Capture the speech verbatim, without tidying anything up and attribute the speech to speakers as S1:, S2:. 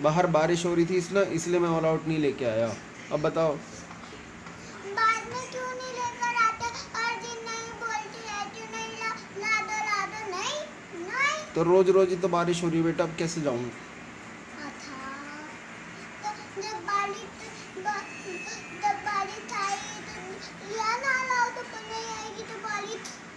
S1: बाहर बारिश हो रही थी इसलिए इसलिए मैं ऑल आउट नहीं लेके आया। अब बताओ।
S2: बाद में क्यों नहीं लेकर आते? हर दिन नहीं बोलती रहती, नहीं ला ला दो ला दो, नहीं नहीं।
S1: तो रोज रोज ही तो बारिश हो रही है बेटा, अब कैसे जाऊँ?
S2: अच्छा, तो जब बारिश ब- जब बारिश आई तो या ना लाओ तो नहीं आएगी तो बारिश